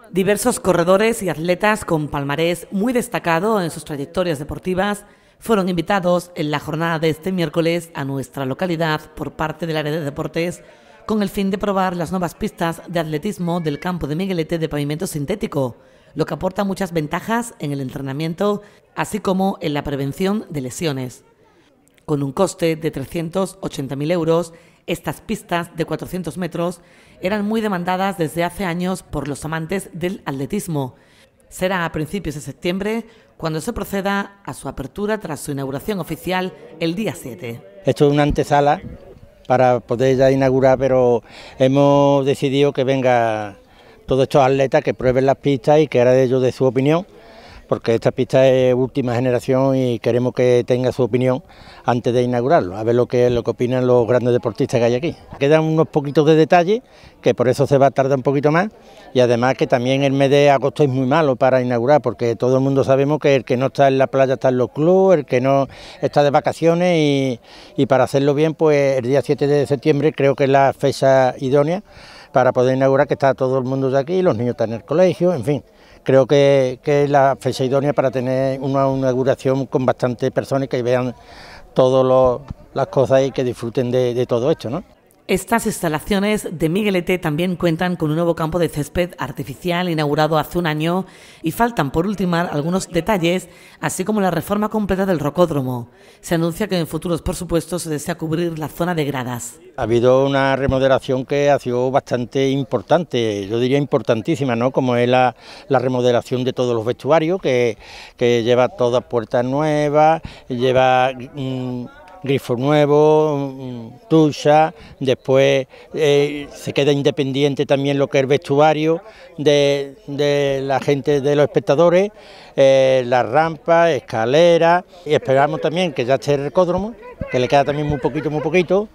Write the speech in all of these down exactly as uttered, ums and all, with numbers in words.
Diversos corredores y atletas con palmarés muy destacado en sus trayectorias deportivas fueron invitados en la jornada de este miércoles a nuestra localidad por parte del área de deportes con el fin de probar las nuevas pistas de atletismo del campo de Miguelete de pavimento sintético, lo que aporta muchas ventajas en el entrenamiento, así como en la prevención de lesiones. Con un coste de trescientos ochenta mil euros, estas pistas de cuatrocientos metros eran muy demandadas desde hace años por los amantes del atletismo. Será a principios de septiembre cuando se proceda a su apertura tras su inauguración oficial el día siete. Esto es una antesala para poder ya inaugurar, pero hemos decidido que venga todos estos atletas que prueben las pistas y que ahora de ellos de su opinión, porque esta pista es última generación y queremos que tenga su opinión antes de inaugurarlo, a ver lo que, lo que opinan los grandes deportistas que hay aquí. Quedan unos poquitos de detalle, que por eso se va a tardar un poquito más, y además que también el mes de agosto es muy malo para inaugurar, porque todo el mundo sabemos que el que no está en la playa está en los clubes, el que no está de vacaciones, y, y para hacerlo bien, pues el día siete de septiembre creo que es la fecha idónea para poder inaugurar, que está todo el mundo de aquí, los niños están en el colegio, en fin. Creo que, que es la fecha idónea para tener una inauguración con bastantes personas que vean todas las cosas y que disfruten de, de todo esto, ¿no? Estas instalaciones de Miguelete también cuentan con un nuevo campo de césped artificial inaugurado hace un año y faltan por ultimar algunos detalles, así como la reforma completa del rocódromo. Se anuncia que en futuros presupuestos se desea cubrir la zona de gradas. Ha habido una remodelación que ha sido bastante importante, yo diría importantísima, ¿no? Como es la, la remodelación de todos los vestuarios, que, que lleva todas puertas nuevas, lleva Mmm, grifo nuevo, ducha, después eh, se queda independiente también lo que es el vestuario de, de la gente, de los espectadores, eh, las rampas, escaleras, y esperamos también que ya esté el rocódromo, que le queda también muy poquito, muy poquito,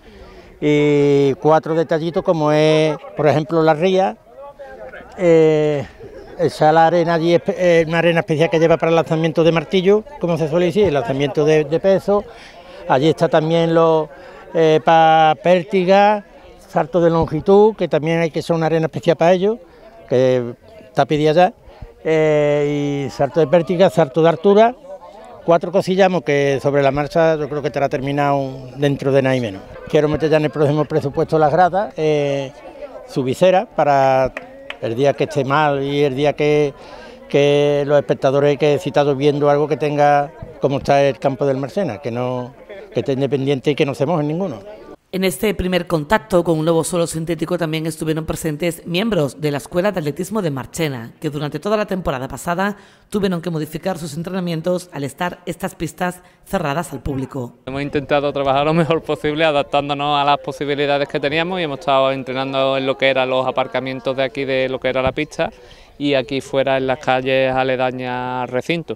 y cuatro detallitos como es, por ejemplo, la ría, eh, esa la arena allí es eh, una arena especial que lleva para el lanzamiento de martillo, como se suele decir, el lanzamiento de, de peso. Allí está también los eh, para pértiga, salto de longitud, que también hay que ser una arena especial para ellos, que está pedida ya, eh, y salto de pértiga, salto de altura, cuatro cosillas que sobre la marcha yo creo que estará terminado dentro de nada y menos. Quiero meter ya en el próximo presupuesto las gradas, eh, su visera para el día que esté mal y el día que, que los espectadores que he citado viendo algo que tenga como está el campo del Marchena, que no que esté independiente y que no se mojen ninguno. En este primer contacto con un nuevo suelo sintético también estuvieron presentes miembros de la Escuela de Atletismo de Marchena, que durante toda la temporada pasada tuvieron que modificar sus entrenamientos al estar estas pistas cerradas al público. Hemos intentado trabajar lo mejor posible, adaptándonos a las posibilidades que teníamos, y hemos estado entrenando en lo que eran los aparcamientos de aquí, de lo que era la pista, y aquí fuera en las calles aledañas al recinto.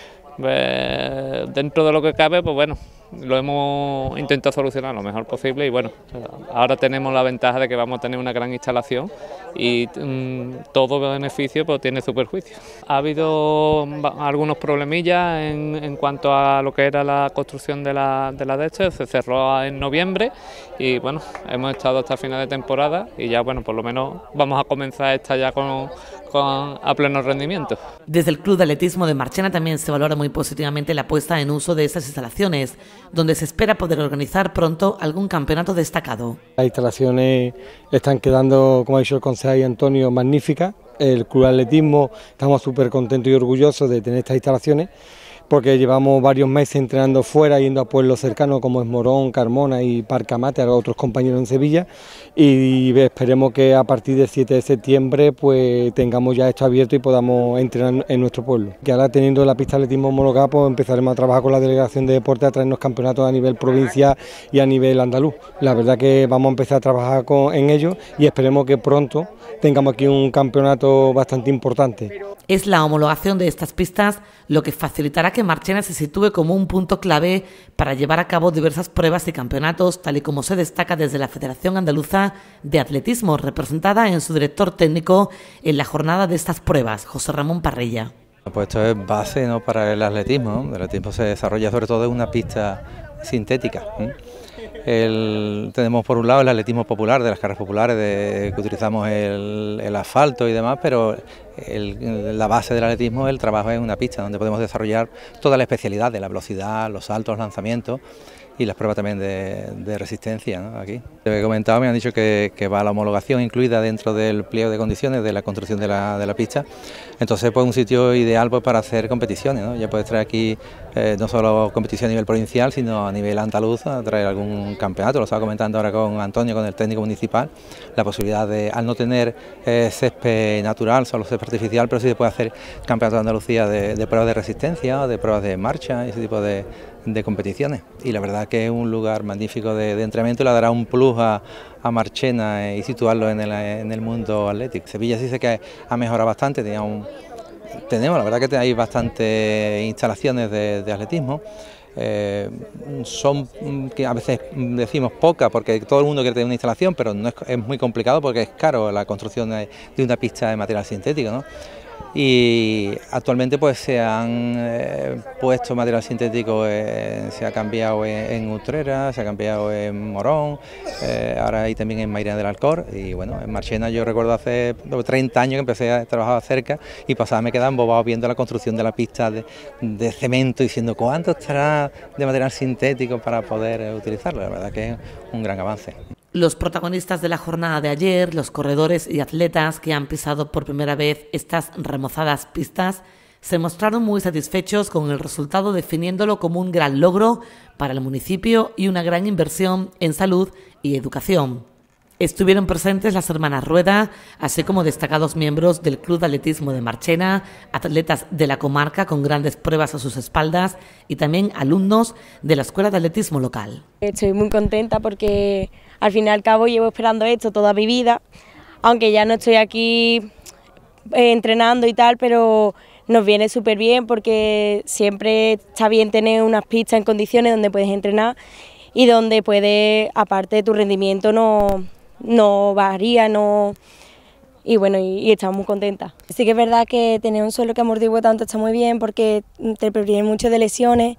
Pues, dentro de lo que cabe, pues bueno, lo hemos intentado solucionar lo mejor posible, y bueno, ahora tenemos la ventaja de que vamos a tener una gran instalación y mmm, todo beneficio pues tiene su perjuicio. Ha habido algunos problemillas en, en cuanto a lo que era la construcción de la, de la de este, se cerró en noviembre y bueno, hemos estado hasta final de temporada y ya bueno, por lo menos vamos a comenzar esta ya con, con a pleno rendimiento. Desde el Club de Atletismo de Marchena también se valora muy positivamente la puesta en uso de estas instalaciones, donde se espera poder organizar pronto algún campeonato destacado. Las instalaciones están quedando, como ha dicho el concejal Antonio, magníficas. El Club de Atletismo estamos súper contentos y orgullosos de tener estas instalaciones, porque llevamos varios meses entrenando fuera, yendo a pueblos cercanos como es Morón, Carmona y Parcamate, a otros compañeros en Sevilla, y esperemos que a partir del siete de septiembre pues tengamos ya esto abierto y podamos entrenar en nuestro pueblo. Que ahora, teniendo la pista de atletismo homologada, pues empezaremos a trabajar con la Delegación de Deporte a traernos campeonatos a nivel provincial y a nivel andaluz. La verdad que vamos a empezar a trabajar con, en ello, y esperemos que pronto tengamos aquí un campeonato bastante importante. Es la homologación de estas pistas lo que facilitará que Marchena se sitúe como un punto clave para llevar a cabo diversas pruebas y campeonatos, tal y como se destaca desde la Federación Andaluza de Atletismo, representada en su director técnico en la jornada de estas pruebas, José Ramón Parrilla. Pues esto es base, ¿no?, para el atletismo, ¿no? El atletismo se desarrolla sobre todo en una pista sintética, ¿eh? El, tenemos por un lado el atletismo popular, de las carreras populares, de, que utilizamos el, el asfalto y demás, pero el, la base del atletismo es el trabajo en una pista, donde podemos desarrollar toda la especialidad de la velocidad, los saltos, los lanzamientos y las pruebas también de, de resistencia, ¿no? Aquí. He comentado, me han dicho que, que va la homologación incluida dentro del pliego de condiciones de la construcción de la, de la pista, entonces pues un sitio ideal pues, para hacer competiciones, ¿no? Ya puedes traer aquí eh, no solo competición a nivel provincial, sino a nivel andaluz, a traer algún campeonato. Lo estaba comentando ahora con Antonio, con el técnico municipal, la posibilidad de, al no tener eh, césped natural, solo césped artificial, pero sí se puede hacer campeonato de Andalucía de, de pruebas de resistencia, de pruebas de marcha, ese tipo de, de competiciones. Y la verdad que es un lugar magnífico de, de entrenamiento y le dará un plus a, a Marchena y situarlo en el, en el mundo atlético. Sevilla sí sé que ha mejorado bastante, tenía un, tenemos la verdad que hay bastantes instalaciones de, de atletismo. Eh, son que a veces decimos pocas porque todo el mundo quiere tener una instalación, pero no es, es muy complicado porque es caro la construcción de, de una pista de material sintético, ¿no? Y actualmente pues se han eh, puesto material sintético, eh, se ha cambiado en, en Utrera, se ha cambiado en Morón, eh, ahora hay también en Mairena del Alcor, y bueno, en Marchena yo recuerdo hace treinta años que empecé a trabajar cerca y pasaba me quedaba embobado viendo la construcción de la pista de, de cemento, diciendo cuánto estará de material sintético para poder eh, utilizarlo. La verdad que es un gran avance. Los protagonistas de la jornada de ayer, los corredores y atletas que han pisado por primera vez estas remozadas pistas, se mostraron muy satisfechos con el resultado, definiéndolo como un gran logro para el municipio y una gran inversión en salud y educación. Estuvieron presentes las hermanas Rueda, así como destacados miembros del Club de Atletismo de Marchena, atletas de la comarca con grandes pruebas a sus espaldas y también alumnos de la Escuela de Atletismo local. Estoy muy contenta porque al fin y al cabo llevo esperando esto toda mi vida, aunque ya no estoy aquí eh, entrenando y tal, pero nos viene súper bien porque siempre está bien tener unas pistas en condiciones donde puedes entrenar y donde puedes, aparte de tu rendimiento, no... no varía, no y bueno, y, y estamos muy contentas. Sí que es verdad que tener un suelo que amortigue tanto está muy bien porque te previene mucho de lesiones,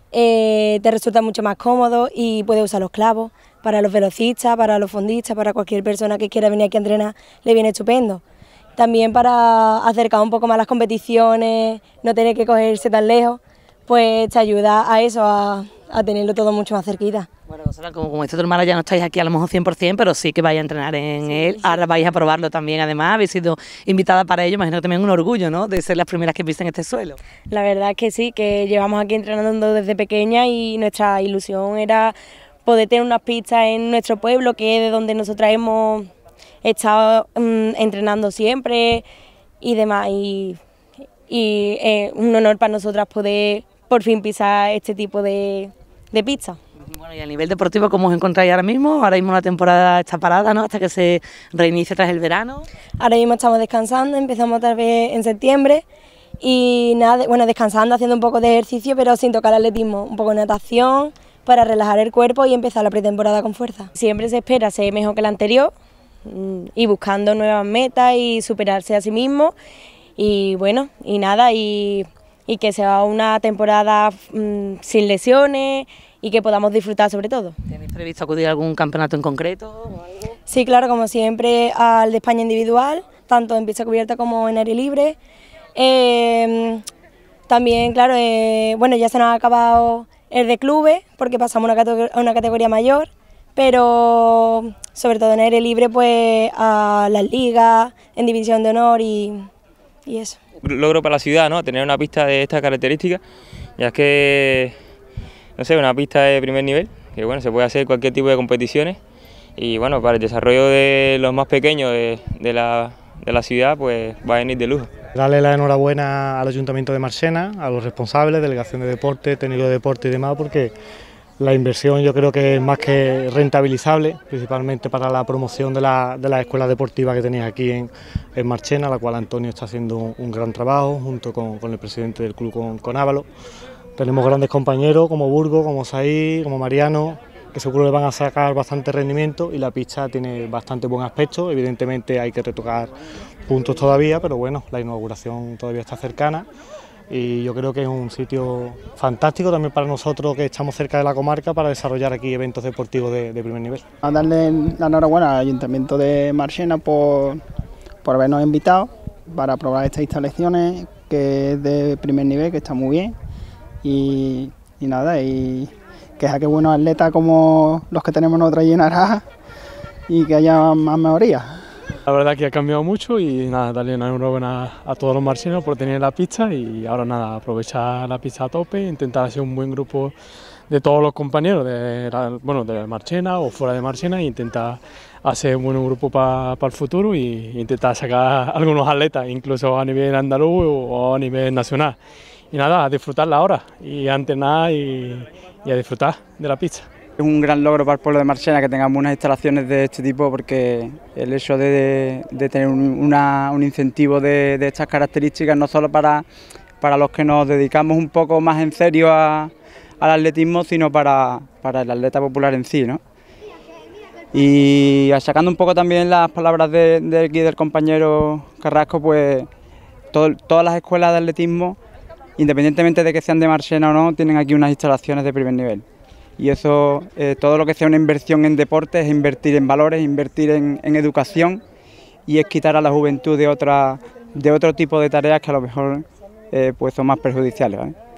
eh, te resulta mucho más cómodo y puedes usar los clavos para los velocistas, para los fondistas, para cualquier persona que quiera venir aquí a entrenar, le viene estupendo. También para acercar un poco más las competiciones, no tener que cogerse tan lejos, pues te ayuda a eso, a, a tenerlo todo mucho más cerquita. Bueno, como, como dice tu hermana, ya no estáis aquí a lo mejor cien por cien, pero sí que vais a entrenar en sí, él. Sí. Ahora vais a probarlo también, además, habéis sido invitada para ello. Imagino que también un orgullo, ¿no?, de ser las primeras que pisen este suelo. La verdad es que sí, que llevamos aquí entrenando desde pequeña y nuestra ilusión era poder tener unas pistas en nuestro pueblo, que es de donde nosotras hemos estado um, entrenando siempre y demás. Y, y es un honor para nosotras poder por fin pisar este tipo de, de pistas. Bueno, y a nivel deportivo, ¿cómo os encontráis ahora mismo? Ahora mismo la temporada está parada, ¿no?, hasta que se reinicie tras el verano. Ahora mismo estamos descansando, empezamos otra vez en septiembre y nada, bueno, descansando, haciendo un poco de ejercicio, pero sin tocar el atletismo, un poco de natación para relajar el cuerpo y empezar la pretemporada con fuerza. Siempre se espera ser mejor que la anterior y buscando nuevas metas y superarse a sí mismo y bueno, y nada, y, y que sea una temporada mmm, sin lesiones y que podamos disfrutar sobre todo. ¿Tenéis previsto acudir a algún campeonato en concreto o algo? Sí, claro, como siempre, al de España individual, tanto en pista cubierta como en aire libre. Eh, también, claro, eh, bueno, ya se nos ha acabado el de clubes, porque pasamos a una, categoría, a una categoría mayor, pero sobre todo en aire libre, pues a las ligas, en división de honor y, y eso. Logro para la ciudad, ¿no?, tener una pista de estas características, ya es que, no sé, una pista de primer nivel, que bueno, se puede hacer cualquier tipo de competiciones y bueno, para el desarrollo de los más pequeños de, de, la, de la ciudad, pues va a venir de lujo. Darle la enhorabuena al Ayuntamiento de Marchena, a los responsables, delegación de deporte, técnico de deporte y demás, porque la inversión yo creo que es más que rentabilizable, principalmente para la promoción de la, de las escuelas deportivas que tenéis aquí en, en Marchena, la cual Antonio está haciendo un, un gran trabajo junto con, con el presidente del club, con, con Ávalo. Tenemos grandes compañeros como Burgo, como Saí, como Mariano, que seguro le van a sacar bastante rendimiento y la pista tiene bastante buen aspecto. Evidentemente hay que retocar puntos todavía, pero bueno, la inauguración todavía está cercana. y yo creo que es un sitio fantástico también para nosotros que estamos cerca de la comarca para desarrollar aquí eventos deportivos de, de primer nivel. A darle la enhorabuena al Ayuntamiento de Marchena por, por habernos invitado para probar estas instalaciones que es de primer nivel, que está muy bien, y, y nada, y que saque buenos atletas como los que tenemos nosotros allí en Araja y que haya más mejorías. La verdad que ha cambiado mucho y nada, darle una enhorabuena a todos los marchenos por tener la pista y ahora nada, aprovechar la pista a tope, intentar hacer un buen grupo de todos los compañeros de la, bueno, de Marchena o fuera de Marchena e intentar hacer un buen grupo para pa el futuro y intentar sacar algunos atletas, incluso a nivel andaluz o a nivel nacional. Y nada, a disfrutarla ahora y a entrenar y, y a disfrutar de la pista. Es un gran logro para el pueblo de Marchena que tengamos unas instalaciones de este tipo, porque el hecho de, de tener un, una, un incentivo de, de estas características no solo para, para los que nos dedicamos un poco más en serio a, al atletismo, sino para, para el atleta popular en sí, ¿no? Y sacando un poco también las palabras de, de aquí del compañero Carrasco, pues todo, todas las escuelas de atletismo, independientemente de que sean de Marchena o no, tienen aquí unas instalaciones de primer nivel. Y eso, eh, todo lo que sea una inversión en deporte es invertir en valores, invertir en, en educación y es quitar a la juventud de, otra, de otro tipo de tareas que a lo mejor eh, pues son más perjudiciales, ¿vale?